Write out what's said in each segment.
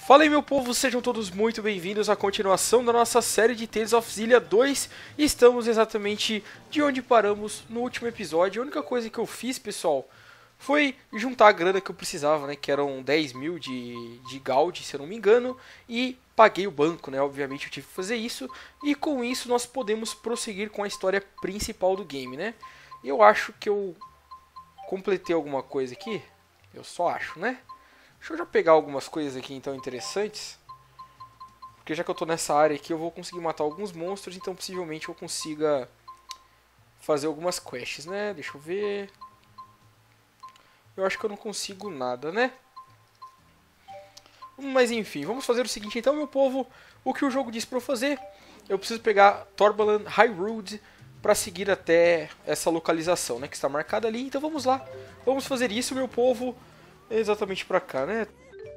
Fala aí, meu povo, sejam todos muito bem-vindos à continuação da nossa série de Tales of Xillia 2. Estamos exatamente de onde paramos no último episódio. A única coisa que eu fiz, pessoal, foi juntar a grana que eu precisava, né? Que eram 10 mil de Gold, se eu não me engano, e paguei o banco, né? Obviamente eu tive que fazer isso. E com isso nós podemos prosseguir com a história principal do game, né? Eu acho que eu completei alguma coisa aqui. Eu só acho, né? Deixa eu já pegar algumas coisas aqui então interessantes. Porque já que eu tô nessa área aqui eu vou conseguir matar alguns monstros. Então possivelmente eu consiga fazer algumas quests, né? Deixa eu ver. Eu acho que eu não consigo nada, né? Mas enfim, vamos fazer o seguinte então, meu povo. O que o jogo diz pra eu fazer? Eu preciso pegar Torbalan High Road para seguir até essa localização, né? Que está marcada ali. Então vamos lá. Vamos fazer isso, meu povo. Exatamente pra cá, né?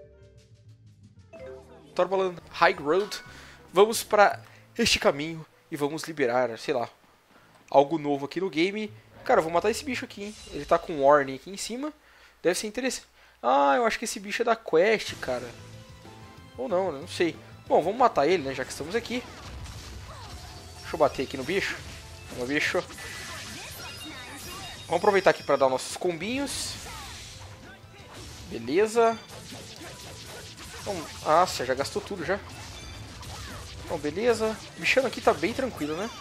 Torbalan High Road. Vamos pra este caminho e vamos liberar, sei lá, algo novo aqui no game. Cara, eu vou matar esse bicho aqui, hein? Ele tá com warning aqui em cima. Deve ser interessante. Ah, eu acho que esse bicho é da quest, cara. Ou não, né? Não sei. Bom, vamos matar ele, né? Já que estamos aqui. Deixa eu bater aqui no bicho. No bicho. Vamos aproveitar aqui pra dar nossos combinhos. Beleza. Então, nossa, já gastou tudo já. Então, beleza. O bichano aqui tá bem tranquilo, né?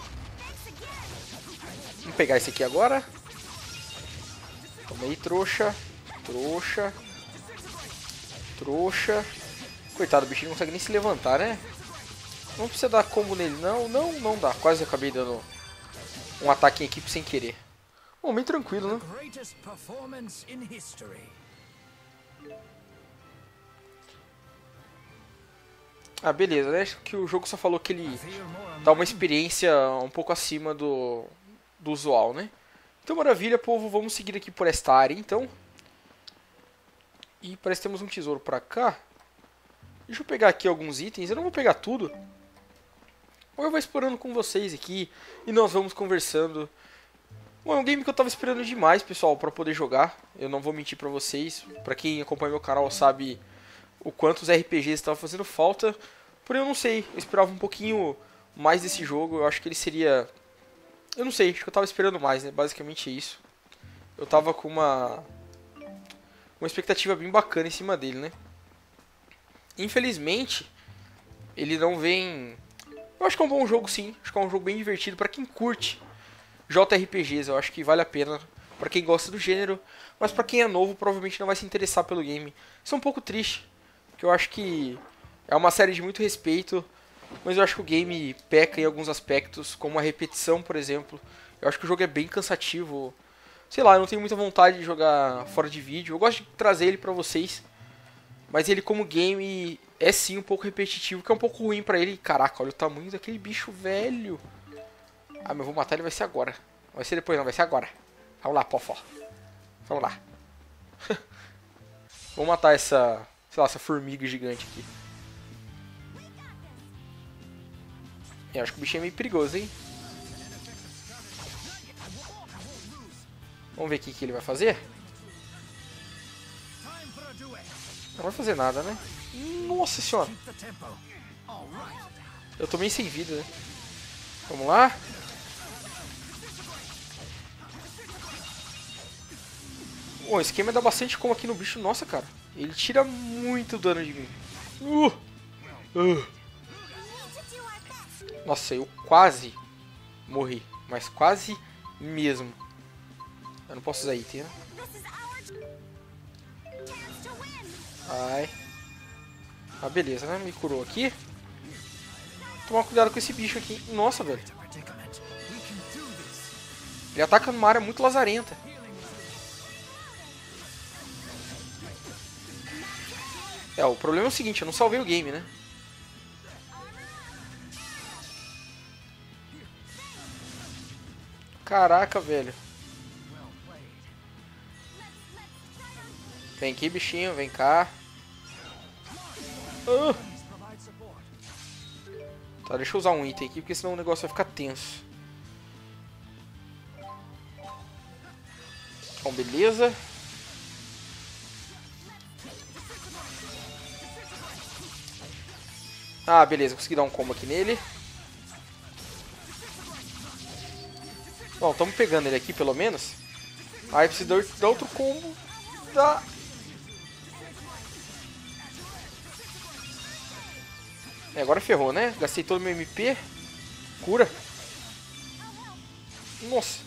Vamos pegar esse aqui agora. Toma aí, trouxa. Trouxa. Trouxa. Coitado, o bichinho não consegue nem se levantar, né? Não precisa dar combo nele, não. Não dá. Quase acabei dando um ataque em equipe sem querer. Bom, bem tranquilo, né? Ah, beleza, né? Acho que o jogo só falou que ele dá uma experiência um pouco acima do usual, né? Então, maravilha, povo. Vamos seguir aqui por esta área, então. E parece que temos um tesouro pra cá. Deixa eu pegar aqui alguns itens. Eu não vou pegar tudo. Ou eu vou explorando com vocês aqui e nós vamos conversando. Bom, é um game que eu tava esperando demais, pessoal, pra poder jogar. Eu não vou mentir pra vocês. Pra quem acompanha meu canal sabe o quanto os RPGs estavam fazendo falta. Porém, eu não sei. Eu esperava um pouquinho mais desse jogo. Eu acho que ele seria... Eu não sei. Acho que eu tava esperando mais, né? Basicamente é isso. Eu tava com uma expectativa bem bacana em cima dele, né? Infelizmente, ele não vem... Eu acho que é um bom jogo, sim. Acho que é um jogo bem divertido pra quem curte JRPGs. Eu acho que vale a pena pra quem gosta do gênero. Mas pra quem é novo, provavelmente não vai se interessar pelo game. Isso é um pouco triste. Que eu acho que é uma série de muito respeito, mas eu acho que o game peca em alguns aspectos, como a repetição, por exemplo. Eu acho que o jogo é bem cansativo. Sei lá, eu não tenho muita vontade de jogar fora de vídeo. Eu gosto de trazer ele pra vocês, mas ele como game é sim um pouco repetitivo, que é um pouco ruim pra ele. Caraca, olha o tamanho daquele bicho velho. Ah, mas eu vou matar ele, vai ser agora. Não vai ser depois não, vai ser agora. Vamos lá, pofó. Vamos lá. Vou matar essa... sei lá, essa formiga gigante aqui. Eu acho que o bichinho é meio perigoso, hein? Vamos ver o que ele vai fazer. Não vai fazer nada, né? Nossa senhora. Eu tô meio sem vida, né? Vamos lá. O esquema é dar bastante como aqui no bicho. Nossa, cara. Ele tira muito dano de mim. Nossa, eu quase morri. Mas quase mesmo. Eu não posso usar item, né? Ai. Ah, beleza, né? Me curou aqui. Tomar cuidado com esse bicho aqui. Nossa, velho. Ele ataca numa área muito lazarenta. É, o problema é o seguinte, eu não salvei o game, né? Caraca, velho. Vem aqui, bichinho, vem cá. Tá, deixa eu usar um item aqui, porque senão o negócio vai ficar tenso. Bom, beleza. Ah, beleza, consegui dar um combo aqui nele. Bom, estamos pegando ele aqui pelo menos. Aí precisa dar outro combo. Dá. Agora ferrou, né? Gastei todo o meu MP. Cura. Nossa.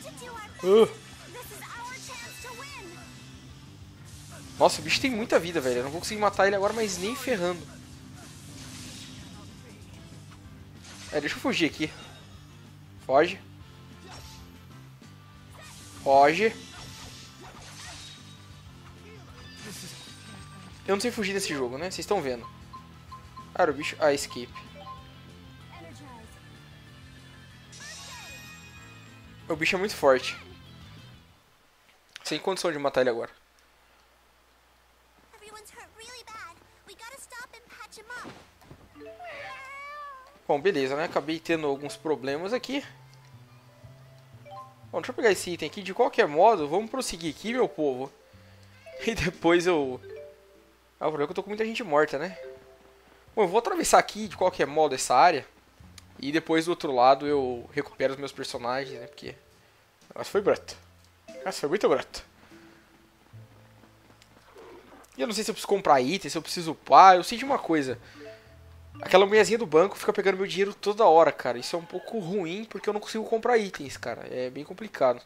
Nossa, o bicho tem muita vida, velho. Eu não vou conseguir matar ele agora, mas nem ferrando. Deixa eu fugir aqui. Foge. Foge. Eu não sei fugir desse jogo, né? Vocês estão vendo. Ah, o bicho... Ah, escape. O bicho é muito forte. Sem condição de matar ele agora. Bom, beleza, né? Acabei tendo alguns problemas aqui. Bom, deixa eu pegar esse item aqui. De qualquer modo, vamos prosseguir aqui, meu povo. E depois eu... Ah, o problema é que eu tô com muita gente morta, né? Bom, eu vou atravessar aqui, de qualquer modo, essa área. E depois, do outro lado, eu recupero os meus personagens, né? Porque... Nossa, foi broto. Nossa, foi muito broto. E eu não sei se eu preciso comprar item, se eu preciso upar. Eu sei de uma coisa. Aquela mulherzinha do banco fica pegando meu dinheiro toda hora, cara. Isso é um pouco ruim, porque eu não consigo comprar itens, cara. É bem complicado.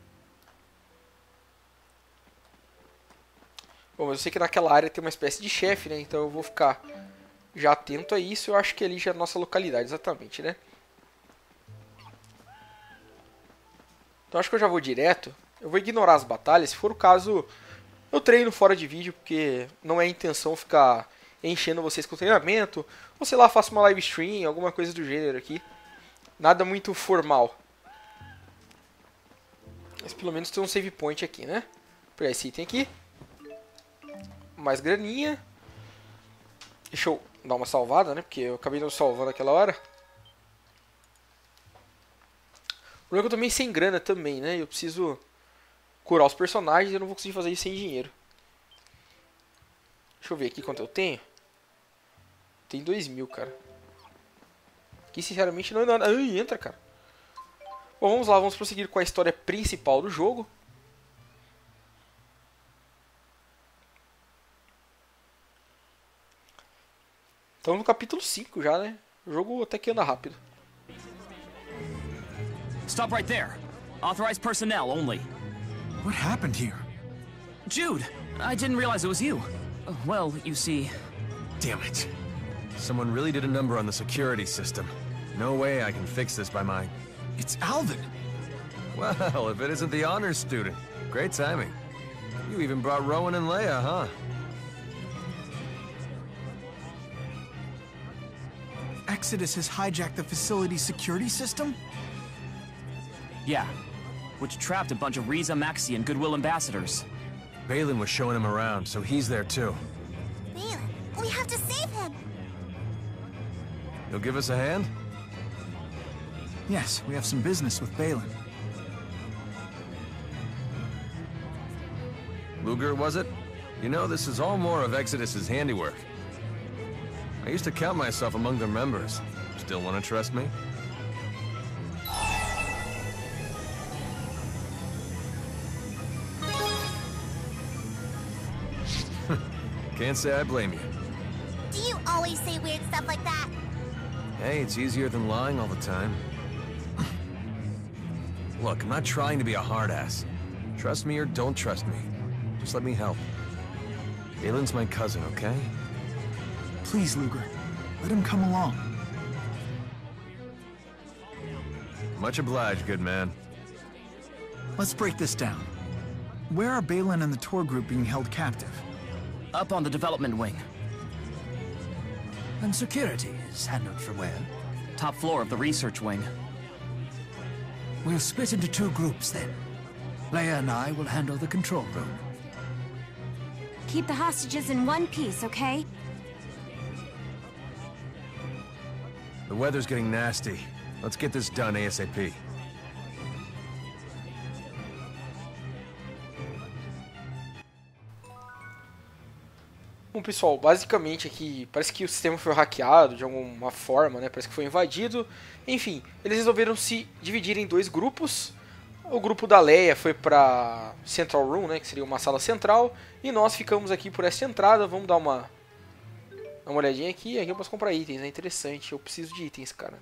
Bom, mas eu sei que naquela área tem uma espécie de chefe, né? Então eu vou ficar já atento a isso. Eu acho que ali já é a nossa localidade, exatamente, né? Então acho que eu já vou direto. Eu vou ignorar as batalhas. Se for o caso, eu treino fora de vídeo, porque não é a intenção ficar enchendo vocês com treinamento. Ou sei lá, faço uma live stream, alguma coisa do gênero aqui. Nada muito formal. Mas pelo menos tem um save point aqui, né? Vou pegar esse item aqui. Mais graninha. Deixa eu dar uma salvada, né? Porque eu acabei não salvando aquela hora. O problema é que eu tô meio sem grana também, né? Eu preciso curar os personagens e eu não vou conseguir fazer isso sem dinheiro. Deixa eu ver aqui quanto eu tenho. Tem 2.000, cara. Que sinceramente não é nada. Ai, entra, cara. Bom, vamos lá, vamos prosseguir com a história principal do jogo. Estamos no capítulo 5 já, né? O jogo até que anda rápido. Stop right there. Authorized personnel only. What happened here? Jude, I didn't realize it was you. Well, you see... Damn it. Someone really did a number on the security system. No way I can fix this by my... It's Alvin! Well, if it isn't the honors student. Great timing. You even brought Rowan and Leia, huh? Exodus has hijacked the facility's security system? Yeah. Which trapped a bunch of Riza, Maxi, and Goodwill ambassadors. Balin was showing him around, so he's there too. Balin, we have to save him! You'll give us a hand? Yes, we have some business with Balin. Luger, was it? You know, this is all more of Exodus's handiwork. I used to count myself among their members. Still want to trust me? Can't say I blame you. Do you always say weird stuff like that? Hey, it's easier than lying all the time. Look, I'm not trying to be a hard ass. Trust me or don't trust me. Just let me help. Balin's my cousin, okay? Please, Luger. Let him come along. Much obliged, good man. Let's break this down. Where are Balin and the tour group being held captive? Up on the development wing. And security is handled from where? Top floor of the research wing. We'll split into two groups then. Leia and I will handle the control room. Keep the hostages in one piece, okay? The weather's getting nasty. Let's get this done ASAP. Bom, pessoal, basicamente aqui parece que o sistema foi hackeado de alguma forma, né? Parece que foi invadido. Enfim, eles resolveram se dividir em 2 grupos. O grupo da Leia foi para Central Room, né? Que seria uma sala central. E nós ficamos aqui por essa entrada. Vamos dar uma olhadinha aqui. Aqui eu posso comprar itens, é interessante. Eu preciso de itens, cara.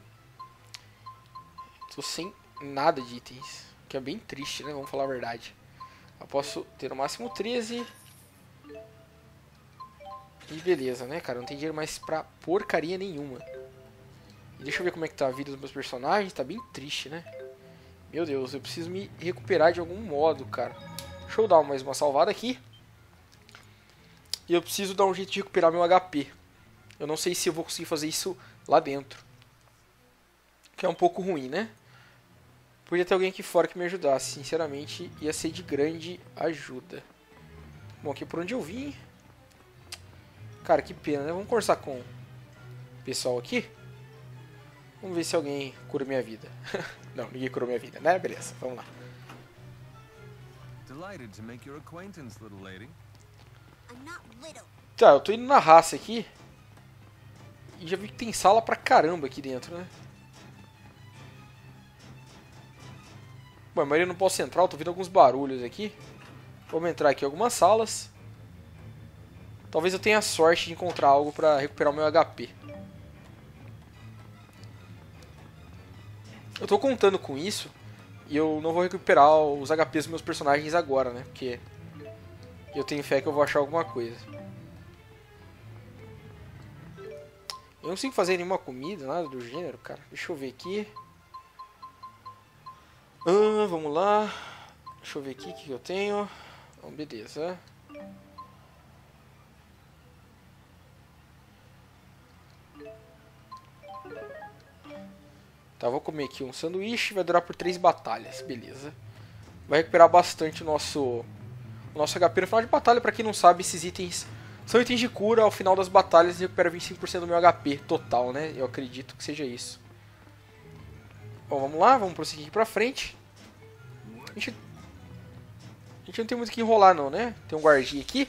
Tô sem nada de itens, que é bem triste, né? Vamos falar a verdade. Eu posso ter no máximo 13. E beleza, né, cara? Não tem dinheiro mais pra porcaria nenhuma. E deixa eu ver como é que tá a vida dos meus personagens. Tá bem triste, né? Meu Deus, eu preciso me recuperar de algum modo, cara. Deixa eu dar mais uma salvada aqui. E eu preciso dar um jeito de recuperar meu HP. Eu não sei se eu vou conseguir fazer isso lá dentro. Que é um pouco ruim, né? Podia ter alguém aqui fora que me ajudasse. Sinceramente, ia ser de grande ajuda. Bom, aqui por onde eu vim... Cara, que pena, né? Vamos conversar com o pessoal aqui. Vamos ver se alguém cura minha vida. Não, ninguém curou minha vida, né? Beleza, vamos lá. Delighted to make your acquaintance, little lady. Tá, eu tô indo na raça aqui. E já vi que tem sala pra caramba aqui dentro, né? Bom, a maioria no polo central, tô vendo alguns barulhos aqui. Vamos entrar aqui em algumas salas. Talvez eu tenha sorte de encontrar algo pra recuperar o meu HP. Eu tô contando com isso. E eu não vou recuperar os HPs dos meus personagens agora, né? Porque eu tenho fé que eu vou achar alguma coisa. Eu não consigo fazer nenhuma comida, nada do gênero, cara. Deixa eu ver aqui. Vamos lá. Deixa eu ver aqui o que eu tenho. Então, beleza. Tá, vou comer aqui um sanduíche, vai durar por 3 batalhas, beleza. Vai recuperar bastante o nosso HP no final de batalha. Pra quem não sabe, esses itens são itens de cura. Ao final das batalhas recupera 25% do meu HP total, né? Eu acredito que seja isso. Bom, vamos lá, vamos prosseguir aqui pra frente. A gente não tem muito o que enrolar não, né? Tem um guardinha aqui.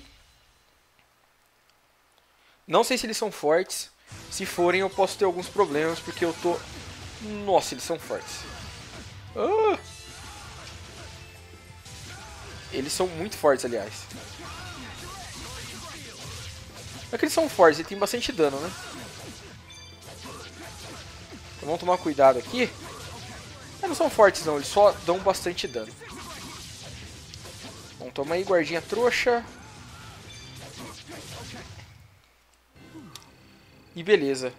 Não sei se eles são fortes. Se forem, eu posso ter alguns problemas, porque eu tô... Nossa, eles são fortes. Eles são muito fortes, aliás. Não é que eles são fortes, eles têm bastante dano, né? Então vamos tomar cuidado aqui. Eles não são fortes não, eles só dão bastante dano. Bom, toma aí, guardinha trouxa. E beleza.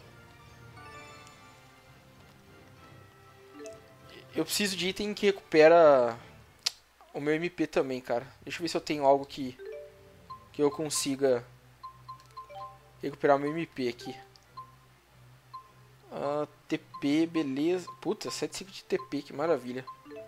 Eu preciso de item que recupera o meu MP também, cara. Deixa eu ver se eu tenho algo que eu consiga recuperar o meu MP aqui. TP, beleza. Puta, 75 de TP, que maravilha.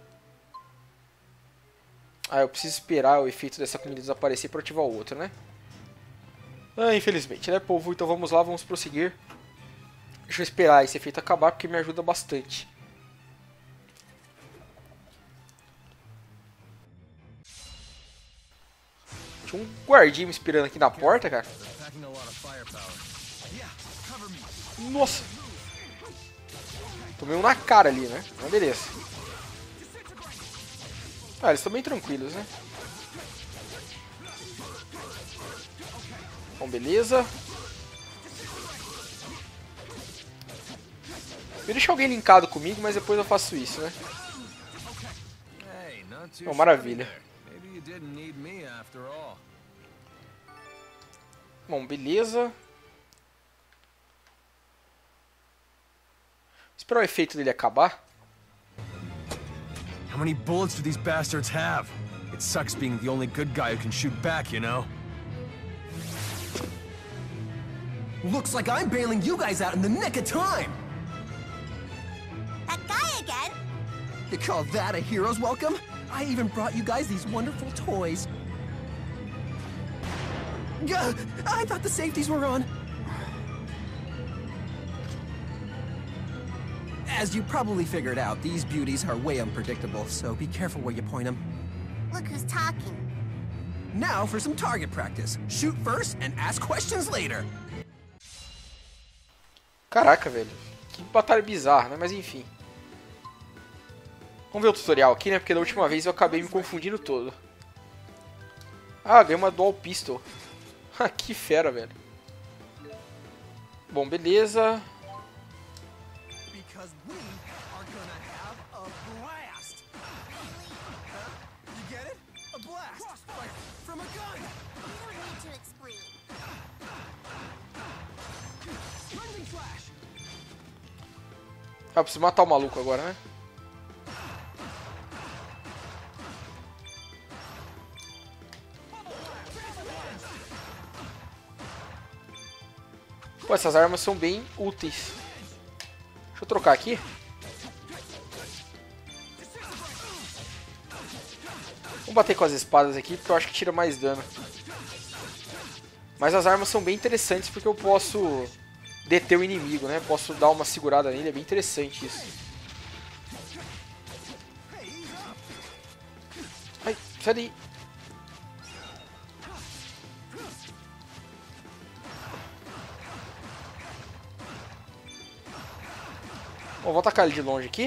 Eu preciso esperar o efeito dessa comida desaparecer para ativar o outro, né? Infelizmente, né, povo? Então vamos lá, vamos prosseguir. Deixa eu esperar esse efeito acabar, porque me ajuda bastante. Tinha um guardinha me esperando aqui na porta, cara. Nossa! Tomei um na cara ali, né? Mas beleza. Eles estão bem tranquilos, né? Bom, beleza. Eu deixo alguém linkado comigo, mas depois eu faço isso, né? Bom, maravilha. Bom, beleza. Esperar o efeito dele acabar. How many bullets do these bastards have? It sucks being the only good guy who can shoot back, you know? Looks like I'm bailing you guys out in the nick of time! That guy again? You call that a hero's welcome? I even brought you guys these wonderful toys. I thought the safeties were on. As you probably figured out, these beauties are way unpredictable, so be careful where you point them. Look who's talking. Now for some target practice. Shoot first and ask questions later. Caraca, velho. Que batalha bizarra, né? Mas enfim. Vamos ver o tutorial aqui, né? Porque da última vez eu acabei me confundindo todo. Ah, ganhei uma Dual Pistol. Que fera, velho. Bom, beleza. Because we are gonna have a blast. You get it? A blast. Crossfire from a gun. You don't need to explain. Lightning flash. Ah, preciso matar o maluco agora, né? Pô, essas armas são bem úteis. Deixa eu trocar aqui. Vamos bater com as espadas aqui, porque eu acho que tira mais dano. Mas as armas são bem interessantes, porque eu posso deter o inimigo, né? Posso dar uma segurada nele, é bem interessante isso. Ai, sai daí. Bom, vou atacar ele de longe aqui.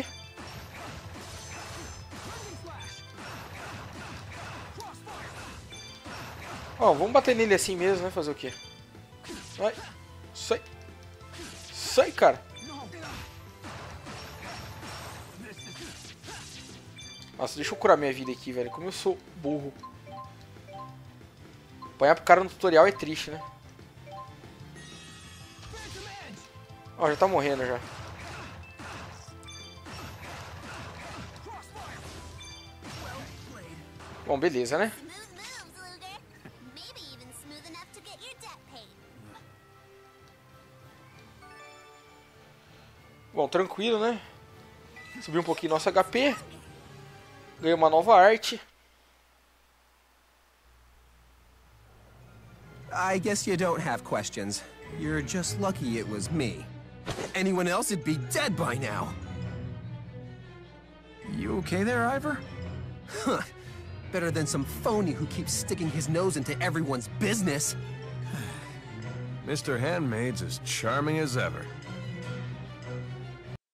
Ó, vamos bater nele assim mesmo, né? Fazer o quê? Vai. Sai. Sai, cara. Nossa, deixa eu curar minha vida aqui, velho. Como eu sou burro. Apanhar pro cara no tutorial é triste, né? Ó, já tá morrendo já. Bom, beleza, né? Smooth moves, Luger. Maybe even smooth enough to get your debt paid. Bom, tranquilo, né? Subir um pouquinho nosso HP. Ganhei uma nova arte. I guess you don't have questions. You're just lucky it was me. Anyone else would be dead by now. You okay there, Ivor? Huh. Better than some phony who keeps sticking his nose into everyone's business. Mr. Handmaid's as charming as ever.